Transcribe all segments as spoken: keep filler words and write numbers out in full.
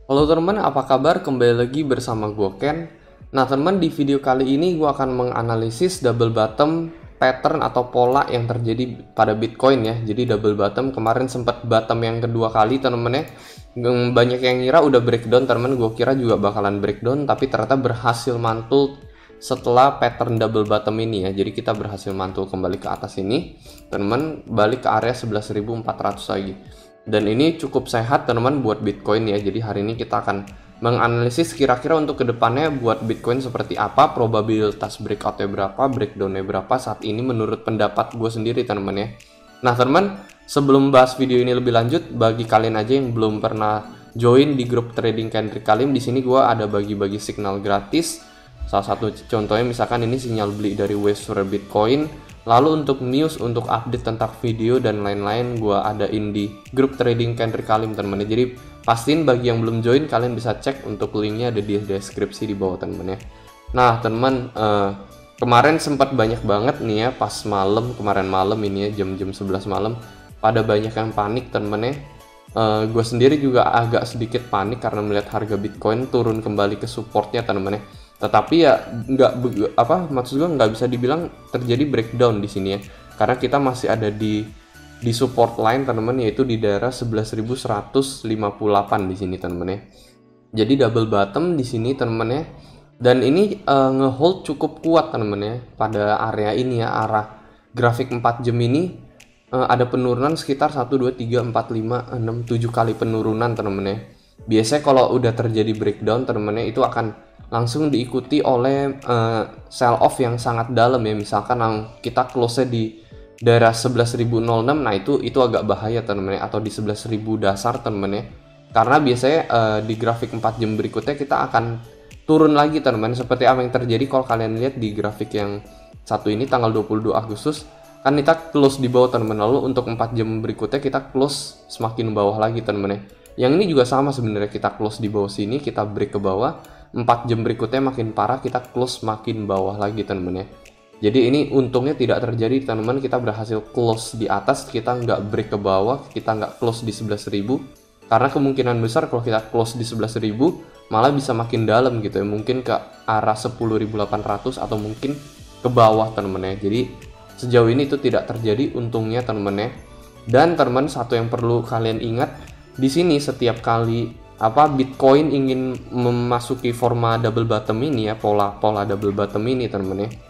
Halo teman, apa kabar? Kembali lagi bersama gue Ken. Nah teman, di video kali ini gue akan menganalisis double bottom pattern atau pola yang terjadi pada Bitcoin ya. Jadi double bottom kemarin sempat bottom yang kedua kali teman-teman ya. Banyak yang ngira udah breakdown teman, gue kira juga bakalan breakdown, tapi ternyata berhasil mantul setelah pattern double bottom ini ya. Jadi kita berhasil mantul kembali ke atas ini, teman-teman, balik ke area sebelas ribu empat ratus lagi. Dan ini cukup sehat teman-teman buat Bitcoin ya. Jadi hari ini kita akan menganalisis kira-kira untuk kedepannya buat Bitcoin seperti apa, probabilitas breakoutnya berapa, breakdownnya berapa saat ini menurut pendapat gue sendiri teman-teman ya. Nah teman-teman, sebelum bahas video ini lebih lanjut, bagi kalian aja yang belum pernah join di grup trading Kendrick Kalim, di sini gue ada bagi-bagi signal gratis. Salah satu contohnya misalkan ini sinyal beli dari Westward Bitcoin. Lalu untuk news, untuk update tentang video dan lain-lain, gue adain di grup trading Kendrick Kalim teman-teman. Jadi pastiin bagi yang belum join, kalian bisa cek untuk linknya ada di deskripsi di bawah teman-teman ya. Nah teman, eh, kemarin sempat banyak banget nih ya pas malam, kemarin malam ini ya jam-jam sebelas malam, pada banyak yang panik teman-teman ya. Eh, gue sendiri juga agak sedikit panik karena melihat harga Bitcoin turun kembali ke supportnya teman-teman ya. Tetapi ya nggak apa maksud gue nggak bisa dibilang terjadi breakdown di sini ya, karena kita masih ada di di support line teman-teman, yaitu di daerah sebelas ribu seratus lima puluh delapan di sini teman-teman ya. Jadi double bottom di sini teman-teman ya, dan ini uh, ngehold cukup kuat teman-teman ya pada area ini ya, arah grafik empat jam ini uh, ada penurunan sekitar satu dua tiga empat lima enam tujuh kali penurunan teman-teman ya. Biasanya kalau udah terjadi breakdown teman-teman ya, itu akan langsung diikuti oleh uh, sell off yang sangat dalam ya. Misalkan kita close di daerah sebelas ribu enam, nah itu itu agak bahaya teman-teman ya, atau di sebelas ribu dasar teman-teman ya. Karena biasanya uh, di grafik empat jam berikutnya kita akan turun lagi teman-teman, seperti apa yang terjadi kalau kalian lihat di grafik yang satu ini tanggal dua puluh dua Agustus. Kan kita close di bawah teman-teman, lalu untuk empat jam berikutnya kita close semakin bawah lagi teman-teman ya. Yang ini juga sama sebenarnya, kita close di bawah sini, kita break ke bawah, empat jam berikutnya makin parah, kita close makin bawah lagi teman-teman ya. Jadi ini untungnya tidak terjadi teman-teman, kita berhasil close di atas, kita nggak break ke bawah, kita nggak close di sebelas ribu, karena kemungkinan besar kalau kita close di sebelas ribu malah bisa makin dalam gitu ya, mungkin ke arah sepuluh ribu delapan ratus atau mungkin ke bawah teman-teman ya. Jadi sejauh ini itu tidak terjadi untungnya teman-teman ya. Dan teman-teman, satu yang perlu kalian ingat di sini, setiap kali apa Bitcoin ingin memasuki forma double bottom ini ya, pola pola double bottom ini teman-teman ya.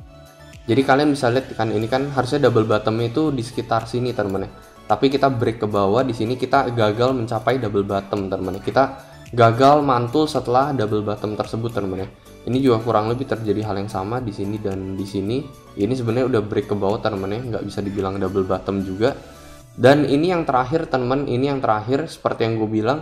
Jadi kalian bisa lihat kan, ini kan harusnya double bottom itu di sekitar sini teman-teman ya. Tapi kita break ke bawah, di sini kita gagal mencapai double bottom teman-teman ya. Kita gagal mantul setelah double bottom tersebut teman-teman ya. Ini juga kurang lebih terjadi hal yang sama di sini dan di sini. Ini sebenarnya udah break ke bawah teman-teman ya, nggak bisa dibilang double bottom juga. Dan ini yang terakhir teman-teman, ini yang terakhir seperti yang gue bilang,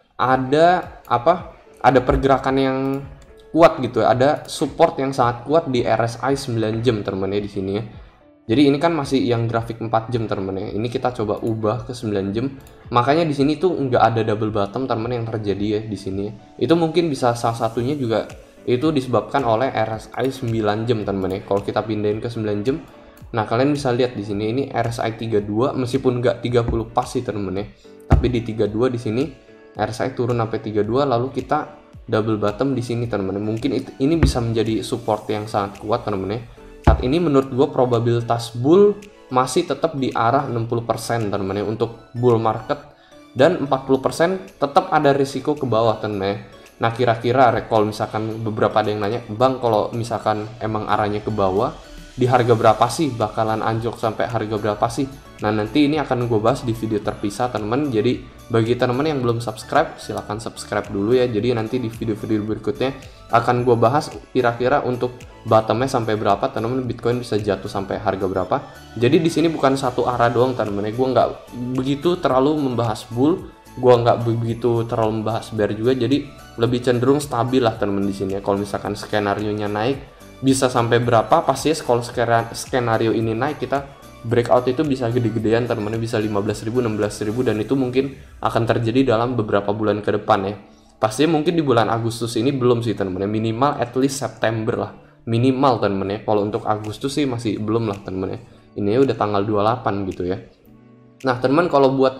ada apa? Ada pergerakan yang kuat gitu ya, ada support yang sangat kuat di R S I sembilan jam teman-teman ya di sini ya. Jadi ini kan masih yang grafik empat jam teman-teman ya. Ini kita coba ubah ke sembilan jam. Makanya di sini tuh nggak ada double bottom teman-teman yang terjadi ya di sini ya. Itu mungkin bisa salah satunya juga itu disebabkan oleh R S I sembilan jam teman-teman ya. Kalau kita pindahin ke sembilan jam, nah kalian bisa lihat di sini ini R S I tiga puluh dua, meskipun nggak tiga puluh pas sih teman-teman ya. Tapi di tiga puluh dua di sini R S I turun sampai tiga puluh dua, lalu kita double bottom di sini teman-teman. Mungkin itu, ini bisa menjadi support yang sangat kuat teman-teman ya. Saat ini menurut gue probabilitas bull masih tetap di arah enam puluh persen teman-teman ya untuk bull market, dan empat puluh persen tetap ada risiko ke bawah teman-teman ya. Nah kira-kira kalau misalkan beberapa ada yang nanya, bang kalau misalkan emang arahnya ke bawah, di harga berapa sih bakalan anjlok sampai harga berapa sih? Nah nanti ini akan gue bahas di video terpisah teman-teman. Jadi bagi teman-teman yang belum subscribe, silahkan subscribe dulu ya. Jadi nanti di video-video berikutnya akan gue bahas kira-kira untuk bottomnya sampai berapa teman-teman, Bitcoin bisa jatuh sampai harga berapa. Jadi di sini bukan satu arah doang teman-teman. Gue nggak begitu terlalu membahas bull, gue nggak begitu terlalu membahas bear juga. Jadi lebih cenderung stabil lah teman-teman di sini ya. Kalau misalkan skenario nya naik bisa sampai berapa, pasti kalau skenario ini naik kita breakout itu bisa gede-gedean teman-teman, bisa lima belas ribu, enam belas ribu, dan itu mungkin akan terjadi dalam beberapa bulan ke depan ya. Pastinya mungkin di bulan Agustus ini belum sih teman-teman, minimal at least September lah, minimal teman-teman ya. Kalau untuk Agustus sih masih belum lah teman-teman ya. Ini udah tanggal dua puluh delapan gitu ya. Nah teman-teman, kalau buat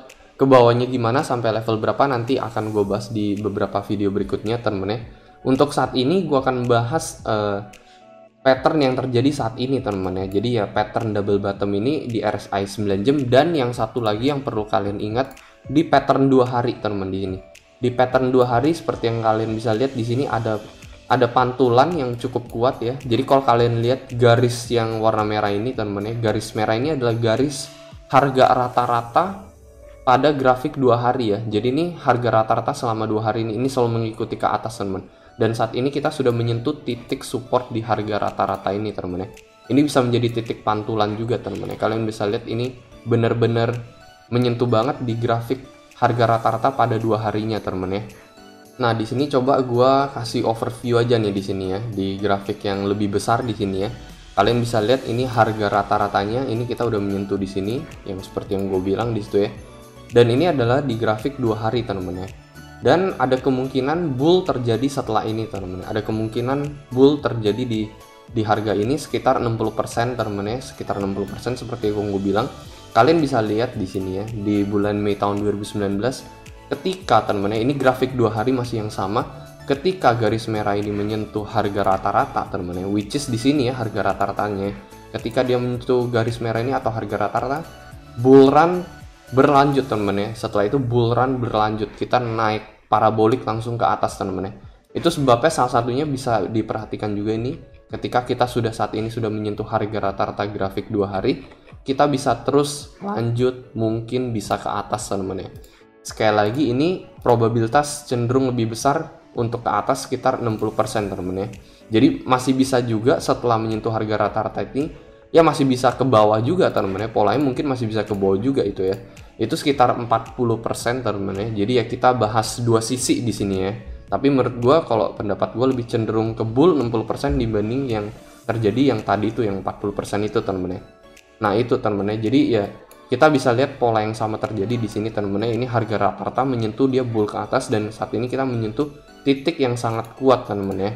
Ke bawahnya gimana sampai level berapa nanti akan gue bahas di beberapa video berikutnya temen-temen ya. Untuk saat ini gue akan bahas uh, pattern yang terjadi saat ini temen-temen ya. Jadi ya pattern double bottom ini di R S I sembilan jam, dan yang satu lagi yang perlu kalian ingat di pattern dua hari temen-temen di sini. Di pattern dua hari seperti yang kalian bisa lihat di sini ada ada pantulan yang cukup kuat ya. Jadi kalau kalian lihat garis yang warna merah ini temen-temen ya, garis merah ini adalah garis harga rata-rata pada grafik dua hari ya. Jadi ini harga rata-rata selama dua hari ini ini selalu mengikuti ke atas teman. Dan saat ini kita sudah menyentuh titik support di harga rata-rata ini teman ya. Ini bisa menjadi titik pantulan juga teman ya. Kalian bisa lihat ini benar-benar menyentuh banget di grafik harga rata-rata pada dua harinya teman ya. Nah di sini coba gua kasih overview aja nih di sini ya, di grafik yang lebih besar di sini ya. Kalian bisa lihat ini harga rata-ratanya ini kita udah menyentuh di sini yang seperti yang gue bilang di situ ya. Dan ini adalah di grafik dua hari teman-teman ya. Dan ada kemungkinan bull terjadi setelah ini teman-teman. Ada kemungkinan bull terjadi di di harga ini sekitar enam puluh persen teman-teman ya, sekitar enam puluh persen seperti yang gue bilang. Kalian bisa lihat di sini ya, di bulan Mei tahun dua ribu sembilan belas ketika teman-teman ya, ini grafik dua hari masih yang sama, ketika garis merah ini menyentuh harga rata-rata teman-teman ya, which is di sini ya harga rata-ratanya. Ketika dia menyentuh garis merah ini atau harga rata-rata, bull run berlanjut teman-teman ya. Setelah itu bull run berlanjut, kita naik parabolik langsung ke atas teman-teman ya. Itu sebabnya salah satunya bisa diperhatikan juga ini, ketika kita sudah saat ini sudah menyentuh harga rata-rata grafik dua hari, kita bisa terus lanjut, mungkin bisa ke atas teman-teman ya. Sekali lagi ini probabilitas cenderung lebih besar untuk ke atas sekitar enam puluh persen teman-teman ya. Jadi masih bisa juga setelah menyentuh harga rata-rata ini ya masih bisa ke bawah juga teman-teman ya. Polanya mungkin masih bisa ke bawah juga itu ya. Itu sekitar empat puluh persen teman-teman ya. Jadi ya kita bahas dua sisi di sini ya. Tapi menurut gua kalau pendapat gua lebih cenderung ke bull enam puluh persen dibanding yang terjadi yang tadi itu yang empat puluh persen itu teman-teman ya. Nah, itu teman-teman ya. Jadi ya kita bisa lihat pola yang sama terjadi di sini teman-teman ya. Ini harga rata-rata menyentuh dia bull ke atas, dan saat ini kita menyentuh titik yang sangat kuat teman-teman ya.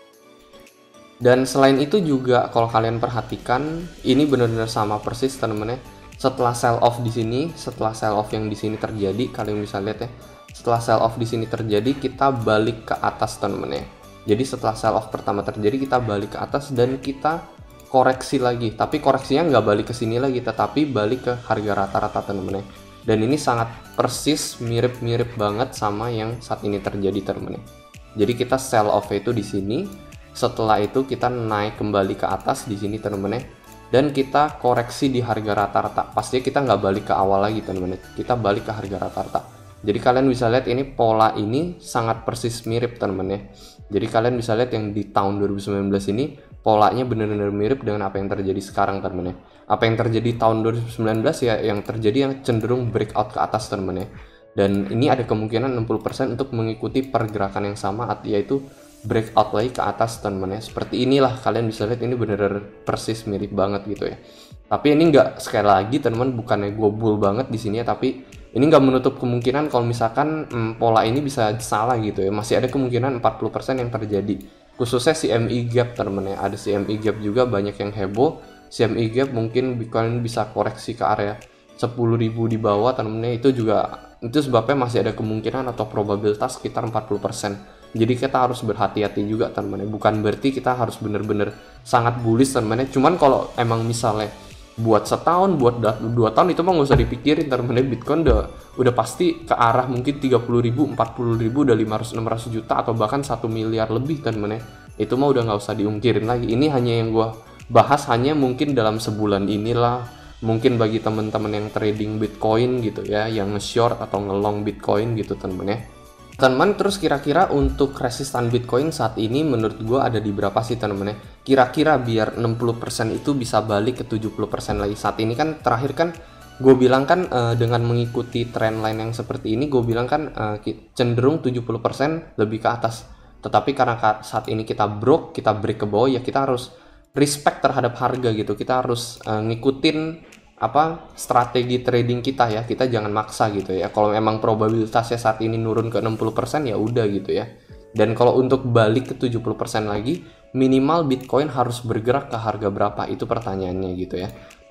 Dan selain itu juga kalau kalian perhatikan ini benar-benar sama persis teman-teman ya. Setelah sell off di sini, setelah sell off yang di sini terjadi, kalian bisa lihat ya. Setelah sell off di sini terjadi, kita balik ke atas teman-teman ya. Jadi setelah sell off pertama terjadi, kita balik ke atas dan kita koreksi lagi. Tapi koreksinya nggak balik ke sini lagi, tetapi balik ke harga rata-rata teman-teman ya. Dan ini sangat persis mirip-mirip banget sama yang saat ini terjadi teman-teman ya. Jadi kita sell off itu di sini. Setelah itu kita naik kembali ke atas di sini teman-teman ya. Dan kita koreksi di harga rata-rata. Pastinya kita nggak balik ke awal lagi teman-teman. Kita balik ke harga rata-rata. Jadi kalian bisa lihat ini pola ini sangat persis mirip teman-teman ya. Jadi kalian bisa lihat yang di tahun dua ribu sembilan belas ini polanya benar-benar mirip dengan apa yang terjadi sekarang teman-teman ya. Apa yang terjadi tahun dua ribu sembilan belas ya yang terjadi yang cenderung breakout ke atas teman-teman ya. Dan ini ada kemungkinan enam puluh persen untuk mengikuti pergerakan yang sama, yaitu breakout lagi ke atas teman-teman ya. Seperti inilah kalian bisa lihat ini benar-benar persis mirip banget gitu ya. Tapi ini nggak, sekali lagi teman-teman, bukannya gue bull banget di sini ya, tapi ini nggak menutup kemungkinan kalau misalkan hmm, pola ini bisa salah gitu ya. Masih ada kemungkinan empat puluh persen yang terjadi. Khususnya C M E gap teman-teman ya. Ada C M E gap juga banyak yang heboh. C M E gap mungkin kalian bisa koreksi ke area sepuluh ribu di bawah teman-teman ya. Itu juga itu sebabnya masih ada kemungkinan atau probabilitas sekitar empat puluh persen. Jadi kita harus berhati-hati juga teman-teman. Bukan berarti kita harus bener-bener sangat bullish teman-teman. Cuman kalau emang misalnya buat setahun, buat dua tahun itu mah nggak usah dipikirin teman-teman. Bitcoin udah udah pasti ke arah mungkin tiga puluh ribu, empat puluh ribu, udah lima ratus enam ratus juta atau bahkan satu miliar lebih teman-teman. Itu mah udah nggak usah diungkirin lagi. Ini hanya yang gua bahas hanya mungkin dalam sebulan inilah. Mungkin bagi teman-teman yang trading Bitcoin gitu ya, yang nge-short atau nge-long Bitcoin gitu teman-teman ya. Teman-teman, terus kira-kira untuk resistan Bitcoin saat ini menurut gue ada di berapa sih teman-teman ya? Kira-kira biar enam puluh persen itu bisa balik ke tujuh puluh persen lagi. Saat ini kan terakhir kan gue bilang kan uh, dengan mengikuti trendline yang seperti ini, gue bilang kan uh, cenderung tujuh puluh persen lebih ke atas. Tetapi karena saat ini kita broke, kita break ke bawah, ya kita harus respect terhadap harga gitu. Kita harus uh, ngikutin apa strategi trading kita ya. Kita jangan maksa gitu ya. Kalau memang probabilitasnya saat ini nurun ke enam puluh persen ya udah gitu ya. Dan kalau untuk balik ke tujuh puluh persen lagi, minimal Bitcoin harus bergerak ke harga berapa? Itu pertanyaannya gitu ya.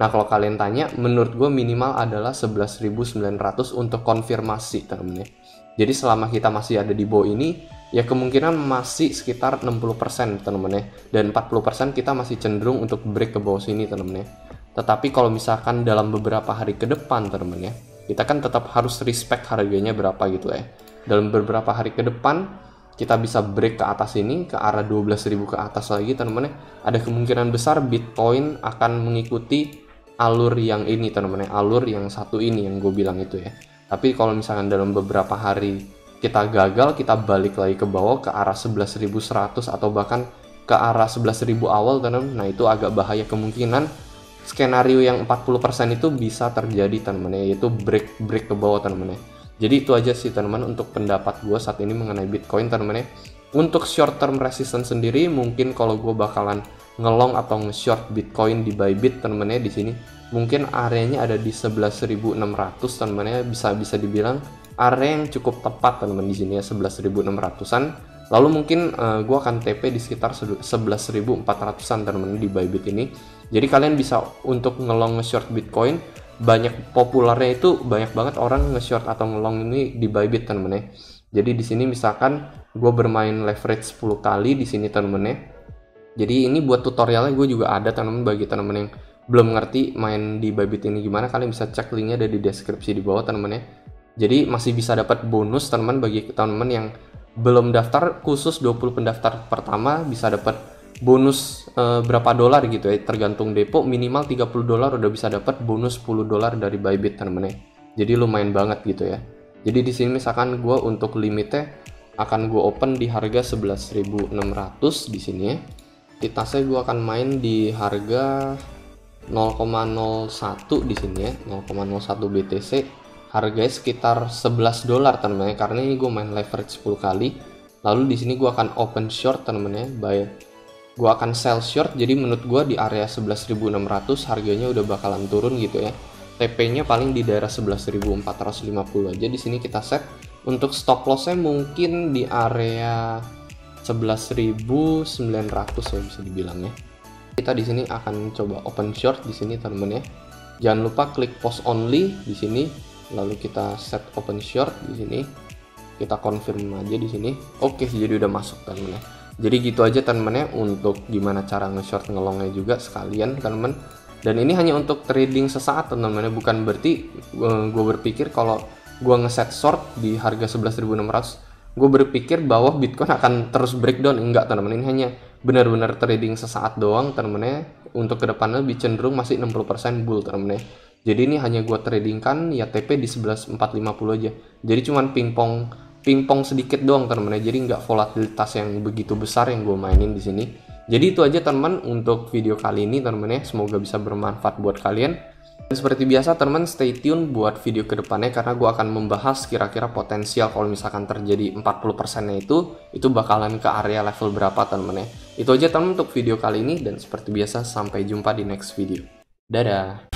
Nah, kalau kalian tanya, menurut gue minimal adalah sebelas ribu sembilan ratus untuk konfirmasi teman-teman ya. Jadi selama kita masih ada di bawah ini, ya kemungkinan masih sekitar enam puluh persen teman-teman ya. Dan empat puluh persen kita masih cenderung untuk break ke bawah sini teman-teman ya. Tetapi kalau misalkan dalam beberapa hari ke depan teman-teman ya, kita kan tetap harus respect harganya berapa gitu ya. Dalam beberapa hari ke depan, kita bisa break ke atas ini, ke arah dua belas ribu ke atas lagi teman-teman ya. Ada kemungkinan besar Bitcoin akan mengikuti alur yang ini teman-teman ya, alur yang satu ini yang gue bilang itu ya. Tapi kalau misalkan dalam beberapa hari kita gagal, kita balik lagi ke bawah ke arah sebelas ribu seratus atau bahkan ke arah sebelas ribu awal teman-teman, nah itu agak bahaya. Kemungkinan skenario yang empat puluh persen itu bisa terjadi teman-teman ya, yaitu break break ke bawah teman-teman ya. Jadi itu aja sih teman-teman untuk pendapat gue saat ini mengenai Bitcoin teman-teman ya. Untuk short term resistance sendiri, mungkin kalau gue bakalan ngelong atau nge-short Bitcoin di Bybit teman-teman ya, di sini mungkin areanya ada di sebelas ribu enam ratus teman-teman ya, bisa bisa dibilang area yang cukup tepat teman-teman di sini ya, sebelas ribu enam ratusan. Lalu mungkin uh, gue akan T P di sekitar sebelas ribu empat ratusan teman-teman di Bybit ini. Jadi kalian bisa untuk ngelong nge-short Bitcoin, banyak populernya itu banyak banget orang nge-short atau ngelong ini di Bybit teman-teman ya. Jadi di sini misalkan gue bermain leverage sepuluh kali di sini teman-teman ya. Jadi ini buat tutorialnya gue juga ada teman-teman, bagi teman-teman yang belum ngerti main di Bybit ini gimana, kalian bisa cek linknya ada di deskripsi di bawah teman-teman ya. Jadi masih bisa dapat bonus teman-teman, bagi teman-teman yang belum daftar, khusus dua puluh pendaftar pertama bisa dapat bonus e, berapa dolar gitu ya, tergantung depo, minimal tiga puluh dolar udah bisa dapat bonus sepuluh dolar dari Bybit teman-teman ya. Jadi lumayan banget gitu ya. Jadi di sini misalkan gue untuk limitnya akan gue open di harga sebelas ribu enam ratus di sini ya. Di tasnya gue akan main di harga nol koma nol satu di sini ya, nol koma nol satu B T C. Harganya sekitar sebelas dolar teman-teman ya, karena ini gue main leverage sepuluh kali. Lalu di sini gue akan open short teman-teman ya, buy. Gue akan sell short. Jadi menurut gue di area sebelas ribu enam ratus harganya udah bakalan turun gitu ya. T P-nya paling di daerah sebelas ribu empat ratus lima puluh aja. Di sini kita set untuk stop loss-nya mungkin di area sebelas ribu sembilan ratus ya, bisa dibilang ya. Kita di sini akan coba open short di sini teman-teman ya. Jangan lupa klik post only di sini, lalu kita set open short di sini. Kita confirm aja di sini. Oke, jadi udah masuk teman-teman ya. Jadi gitu aja teman-teman ya untuk gimana cara nge-short ngelongnya juga sekalian teman-teman. Dan ini hanya untuk trading sesaat teman-teman ya, bukan berarti uh, gue berpikir kalau gue ngeset short di harga sebelas ribu enam ratus gue berpikir bahwa Bitcoin akan terus breakdown. Enggak teman-teman, ini hanya benar-benar trading sesaat doang teman-teman ya. Untuk kedepannya lebih cenderung masih enam puluh persen bull teman-teman ya. Jadi ini hanya gue tradingkan ya T P di sebelas ribu empat ratus lima puluh aja. Jadi cuman pingpong pingpong sedikit doang teman-teman ya. Jadi nggak volatilitas yang begitu besar yang gue mainin di sini. Jadi itu aja teman-teman untuk video kali ini teman-teman ya. Semoga bisa bermanfaat buat kalian. Dan seperti biasa teman-teman, stay tune buat video kedepannya karena gue akan membahas kira-kira potensial kalau misalkan terjadi empat puluh persennya itu itu bakalan ke area level berapa teman-teman ya. Itu aja teman-teman untuk video kali ini, dan seperti biasa sampai jumpa di next video. Dadah.